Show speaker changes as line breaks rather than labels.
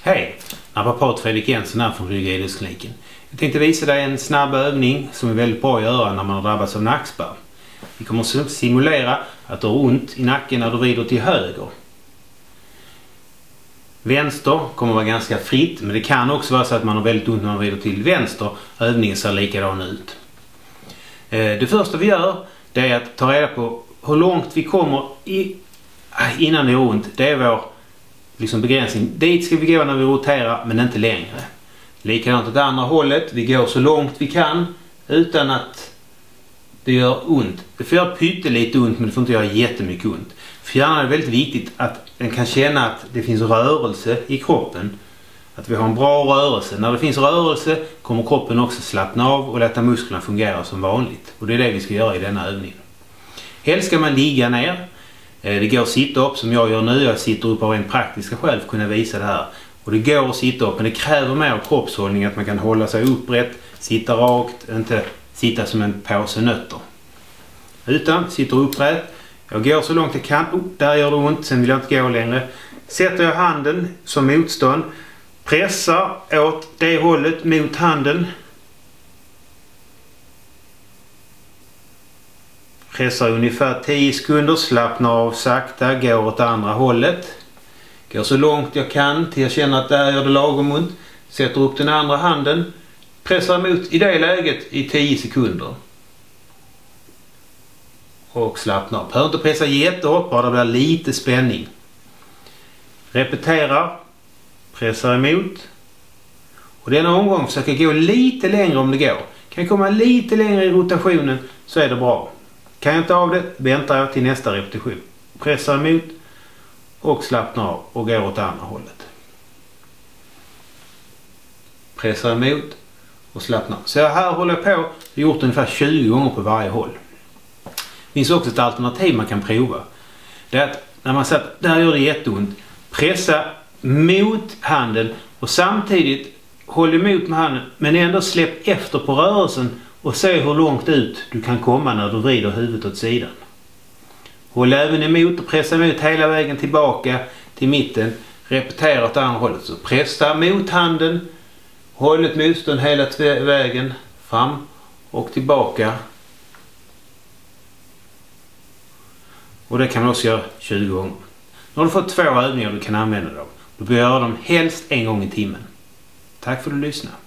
Hej! Naprapat Fredrik Jensen här från Rygg-Idrottskliniken. Jag tänkte visa dig en snabb övning som är väldigt bra att göra när man har drabbats av nackspärr. Vi kommer att simulera att du har ont i nacken när du vrider till höger. Vänster kommer att vara ganska fritt, men det kan också vara så att man har väldigt ont när man vrider till vänster. Övningen ser likadan ut. Det första vi gör, det är att ta reda på hur långt vi kommer innan det är ont. Det är vår begränsning. Dit ska vi gå när vi roterar, men inte längre. Likadant åt det andra hållet. Vi går så långt vi kan utan att det gör ont. Det får göra pyttelite ont, men det får inte göra jättemycket ont. För hjärnan är det väldigt viktigt att den kan känna att det finns rörelse i kroppen. Att vi har en bra rörelse. När det finns rörelse kommer kroppen också slappna av och låta musklerna fungera som vanligt. Och det är det vi ska göra i denna övningen. Helst ska man ligga ner. Det går att sitta upp som jag gör nu. Jag sitter upp av en praktiska skäl för att kunna visa det här. Och det går att sitta upp, men det kräver mer kroppshållning, att man kan hålla sig upprätt, sitta rakt, inte sitta som en påse nötter. Utan sitter upprätt. Jag går så långt jag kan. Där gör det ont, sen vill jag inte gå längre. Sätter jag handen som motstånd. Pressar åt det hållet mot handen. Pressar ungefär 10 sekunder, slappnar av sakta, går åt andra hållet. Går så långt jag kan till jag känner att där gör det lagom ont. Sätter upp den andra handen. Pressar emot i det läget i 10 sekunder. Och slappnar av. Behöver inte pressa jättehårt, bara det blir lite spänning. Repeterar. Pressar emot. Och denna omgång försöker gå lite längre om det går. Kan jag komma lite längre i rotationen så är det bra. Kan jag inte av det, väntar jag till nästa repetition. Pressar emot och slappnar av och går åt andra hållet. Pressar emot och slappnar av. Så här håller jag på. Jag har gjort ungefär 20 gånger på varje håll. Det finns också ett alternativ man kan prova. Det är att när man säger att där gör det jätteont, pressa mot handen och samtidigt håll emot med handen, men ändå släpp efter på rörelsen och se hur långt ut du kan komma när du vrider huvudet åt sidan. Håll även emot och pressa emot hela vägen tillbaka till mitten. Repetera åt andra hållet. Så pressa mot handen, håll ett motstånd hela vägen fram och tillbaka. Och det kan man också göra 20 gånger. Nu har du fått 2 övningar du kan använda dem. Du bör göra dem helst en gång i timmen. Tack för att du lyssnade.